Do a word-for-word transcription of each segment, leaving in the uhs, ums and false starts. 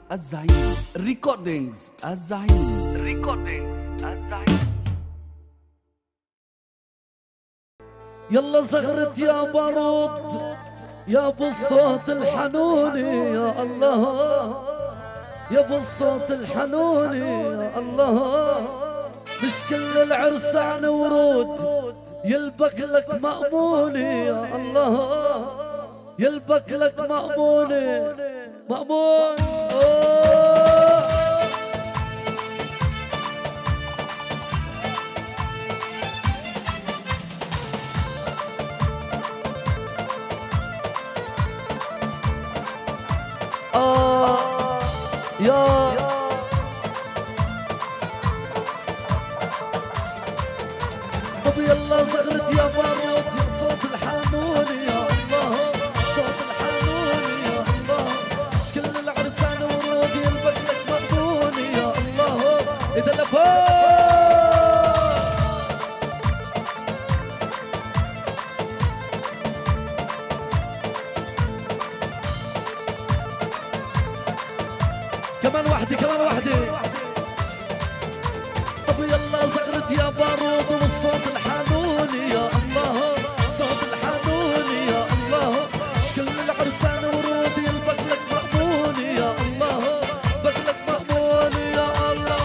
الزعيم ريكوردينجز. الزعيم ريكوردينجز. الزعيم. يلا زغرت يا بارود يا ابو الصوت الحنوني يا الله، يا ابو الصوت الحنوني يا الله، مش كل العرسان ورود يلبك لك مأموني يا الله، يلبك لك مأموني مأمون. آه يا طب يلا زغرت يا بارود يا صوت الحنوني يا الله، صوت الحنوني يا الله، مش كل العرسان ورود يلبك لك مأموني يا الله. إذا لفوق كمان وحدي كمان وحدي. طب يلا زغرت يا بارود والصوت الحنوني يا الله، صوت الحنوني يا الله، مش كل العرسان ورود يلبك لك مأموني يا الله، بك لك مأموني يا الله.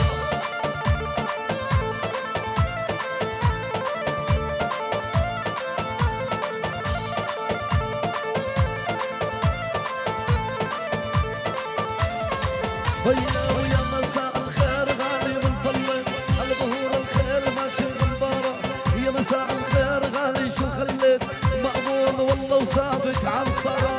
ويا ويا مساء الخير غالي منطلق على ظهور الخير ماشي غنبارة، يا مساء الخير غالي شو خليت مأمون والله وسابك عنطرة.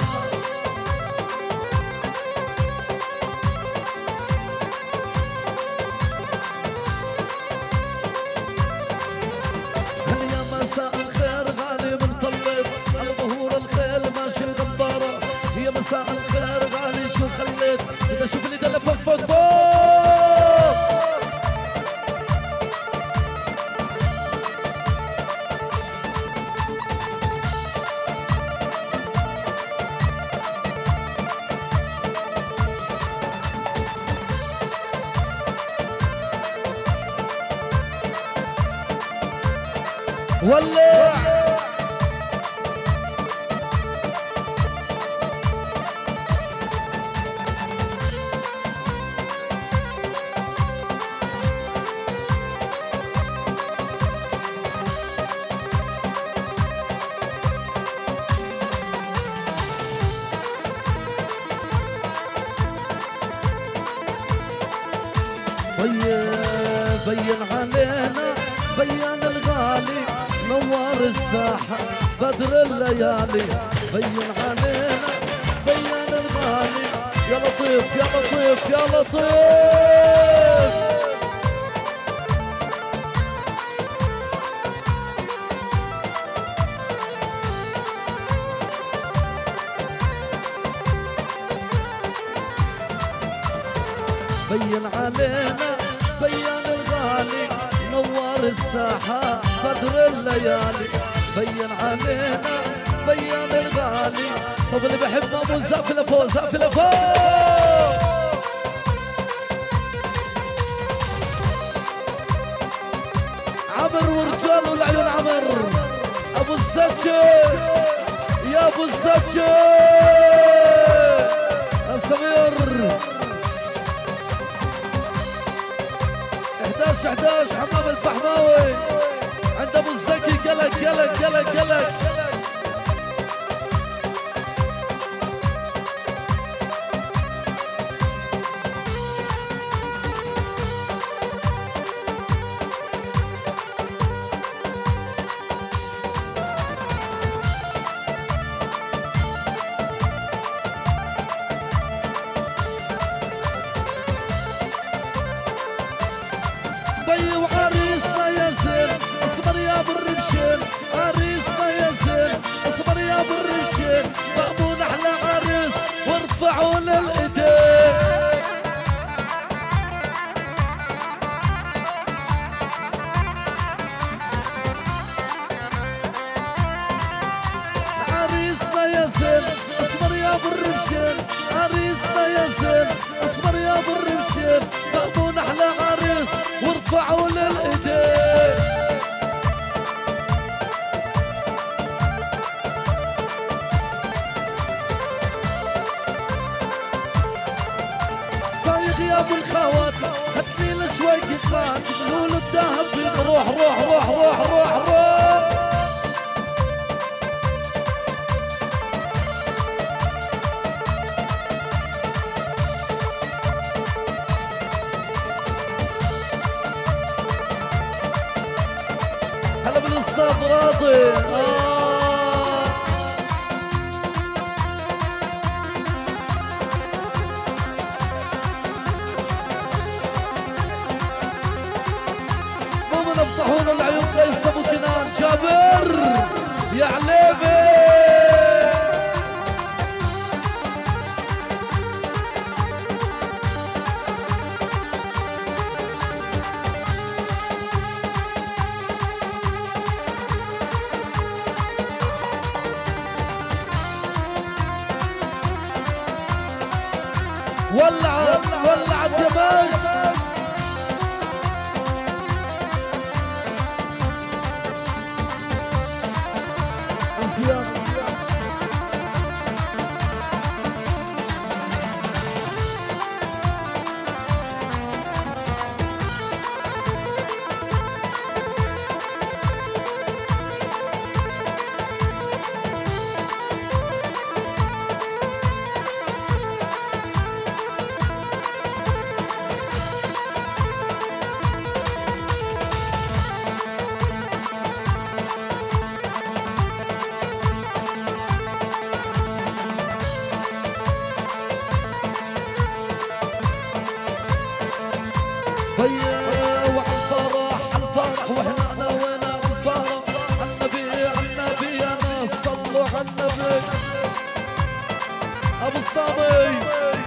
هل يا مساء الخير غالي منطلق على ظهور الخير ماشي غنبارة، يا مساء الخير غالي شو خليت إذا شوف لي دلة فوق فوق فوق. ولع بين علينا بيان الغالي نوار الساحة بدر الليالي، بين علينا بيان الغالي يا لطيف يا لطيف يا لطيف. بين علينا بيان الغالي نوار الساحة بدر الليالي، بين علينا بيان الغالي. طب اللي بحب ابو زقف لفوق زقف لفوق. عمر ورجال والعيون عمر ابو الزجة يا ابو الزجة السمير. احداش احداش حمام الفحماوي عند ابو الزكي قلق قلق قلق قلق. بي وعريسنا يا زين اصبر يا برمشين، عريسنا يا زين ابو الخواتم هاتلي لشوي قطلات بلول الذهب روح روح روح روح روح روح هلا بالاستاذ راضي آه. افتحونا العيون قيس ابو كنان جابر يا عليبي ولعت ولعت يا باش ابو الصابي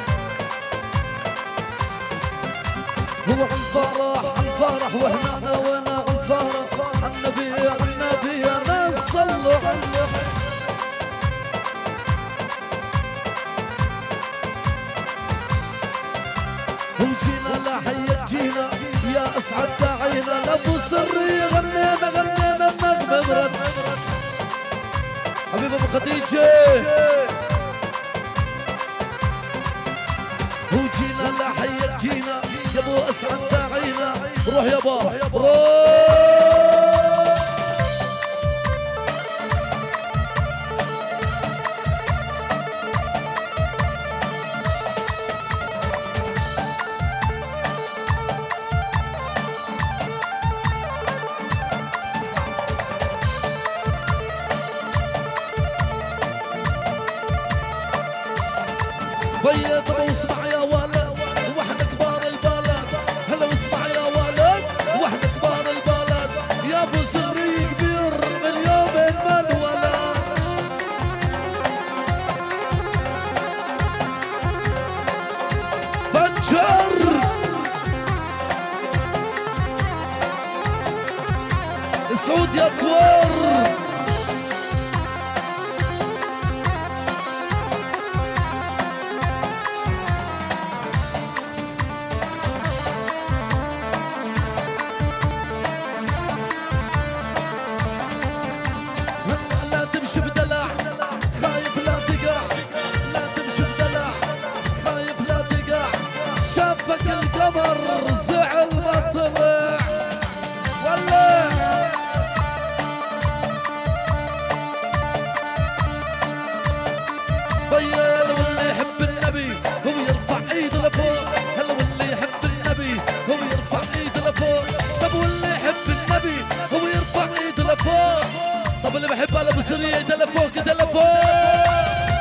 هو الفرح الفرح واحنا ناوينا الفرح النبي النبي يا ناس صلوا على وجينا لحيك جينا يا اسعد داعينا لابو سري غنينا غنينا النغمه برد حبيب ابو خديجه وجينا لحيك جينا يا ابو اسعد داعينا روح يابا روح بيض واسمع يا ولد واحنا كبار البلد هلا واسمع يا ولد واحنا كبار البلد يا ابو سري كبير من يوم ما انولد فجر سعود يا طوار القمر زعل ما طلع ولا طيل واللي يحب النبي هو يرفع ايده لفوق هلا واللي يحب النبي هو يرفع ايده لفوق طب واللي يحب النبي هو يرفع ايده لفوق طب اللي بحب على ابو سريع ايده لفوق ايده لفوق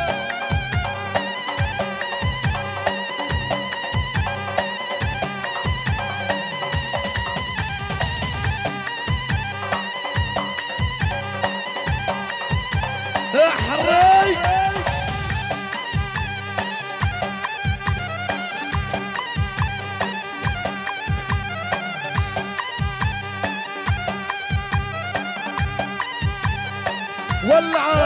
احرق ولع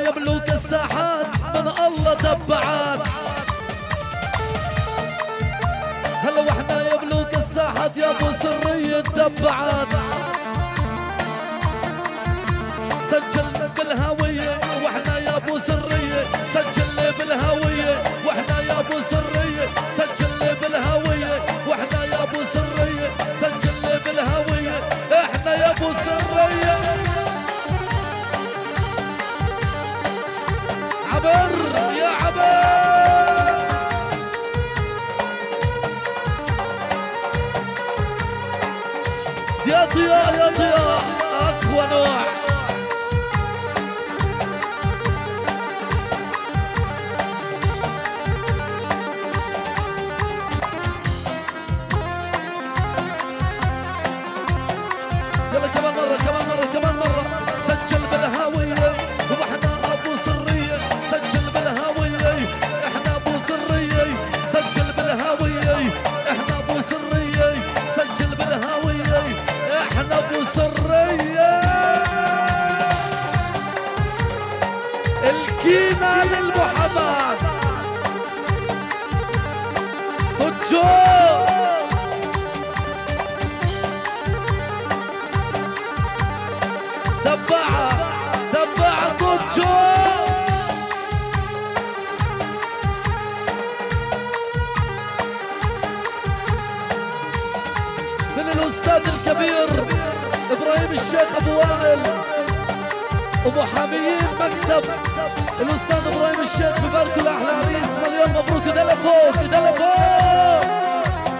واحنا يملوك الساحات من الله دبعات. هلا واحنا يملوك الساحات يا ابو سرية دبعات. سجل بالهوية واحنا يا ابو سرية، سجل بالهوية واحنا يا ابو سرية، سجل بالهوية واحنا يا ابو سرية، سجل بالهوية احنا يا ابو سرية. عبر يا عبر يا ضياء يا ضياء اقوى نوع. يلا كمان مرة كمان مرة كمان مرة. سجل بالهاوية واحنا ابو سرية، سجل بالهاوية احنا ابو سرية، سجل بالهاوية احنا ابو سرية، سجل بالهاوية احنا ابو سرية. الكينا للمحمد هجوم. دبعة دبعة طبجو. من الأستاذ الكبير إبراهيم الشيخ أبو وائل ومحاميين مكتب الأستاذ إبراهيم الشيخ بباركوا لأحلى عريس. مليون مبروك. إيدها لفوق إيدها لفوق.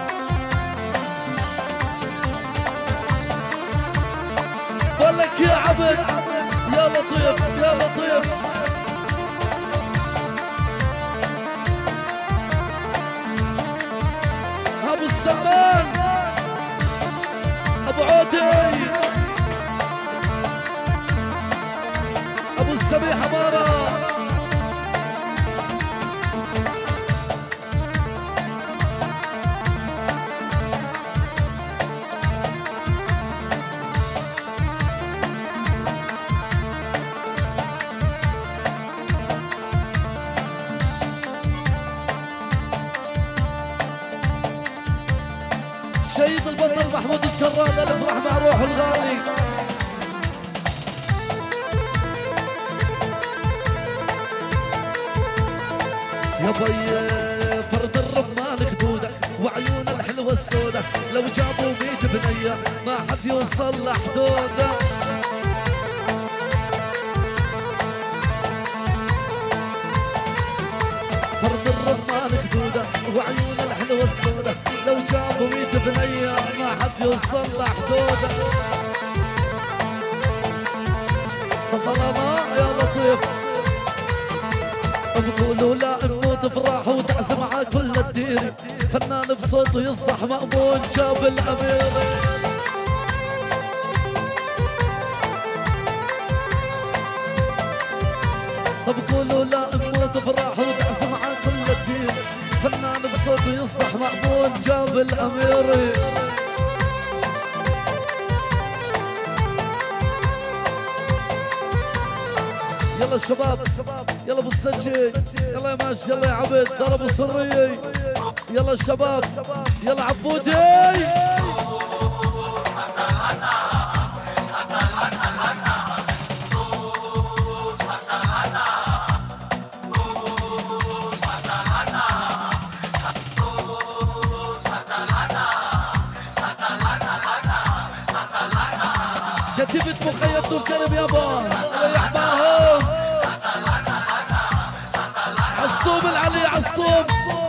بقول لك يا عبد يا لطيف يا لطيف. ابو السمان ابو عودي ابو السميح اماره. شهيد البطل محمود الجراد الف رحمة روح الغالي. يا بي فرد الرمان خدوده وعيون الحلوة السودة، لو جابوا بيت بنية ما حد يوصل لحدوده. فرد الرمان خدوده وعيون الحلوة السودة، لو جابوا بيت بنية ما حد يوصل لحدوده. سلطنة يا لطيف بقولوا لا نموت افراح وتعزم على كل الديري، فنان بصوته يصلح مأمون جاب الأميري. بقولوا لا نموت افراح وتعزم على كل الديري، فنان بصوته يصلح مأمون جاب الأميري. يلا شباب يلا ابو السجي يلا يا ماشي يلا يا عبد ضربوا سرية. يلا الشباب يلا عبودي. كتيبة مخيم دور كرم يابا الله يحماهم. عصوم العلي عصوم.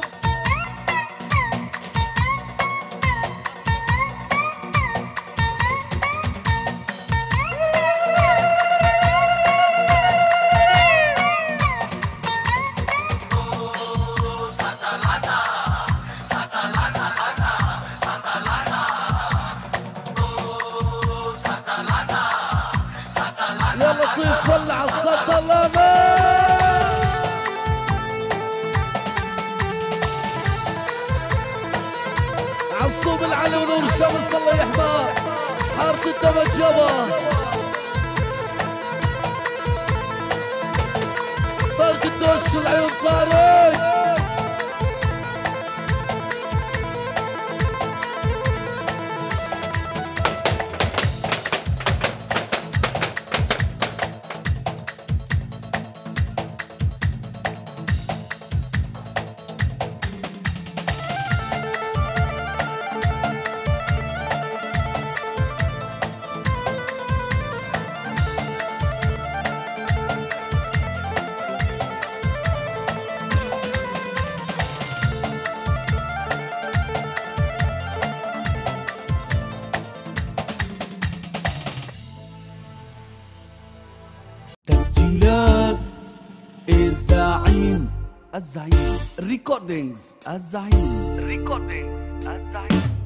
يا لطيف ولع السطلانة. عصوم العلي ونور الشمس الله يحماه. حارة الدمج يابا. الله القدوس والعيون طارق. تسجيلات الزعيم الزعيم ريكوردينجز الزعيم ريكوردينجز الزعيم